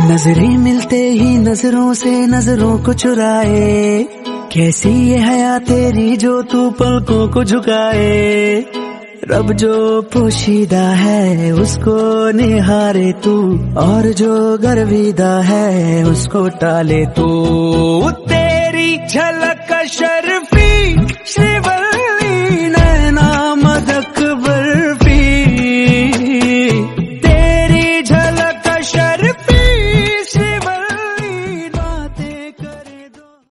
नजरें मिलते ही नजरों से नजरों को चुराए, कैसी ये हया तेरी जो तू पलकों को झुकाए। रब जो पोशीदा है उसको निहारे तू, और जो गर्विदा है उसको टाले तू। तेरी झलक